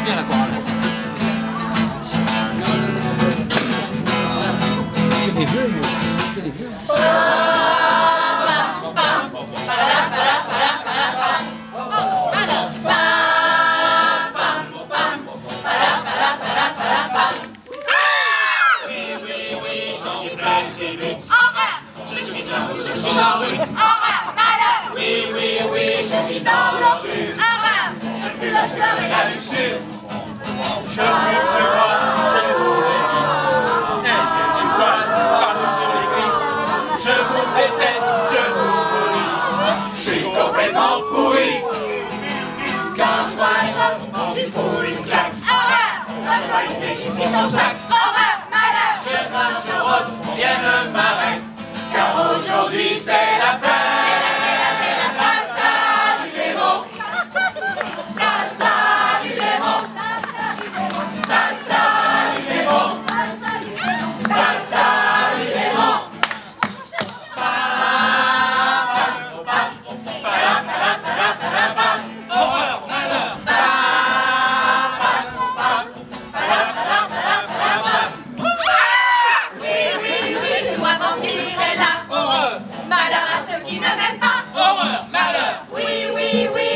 bien la chorale. Que des vieux, que des vieux. Je suis dans le rue. Malheur. Oui, oui, oui, je suis dans le rue. Je fume la sueur et la luxure. Je fume, je bois, je ne trouve les vices. Et j'ai du poil partout sur les cuisses. Je vous déteste, je vous pourris. Je suis complètement pourri. Quand je vois un gosse, j'y fous une claque. Quand je vois une fille, j'y fous son sac. Malheur. Je crache, je rôde, rien ne m'arrête. Car aujourd'hui c'est la fête. C'est la salsa du démon. Salsa du démon. Salsa du démon. Salsa du démon. Horreur, malheur. Oui, oui, oui, c'est moi vampire est là. Horreur, malheur à ceux qui ne m'aiment pas. Horreur, malheur. Oui, oui, oui.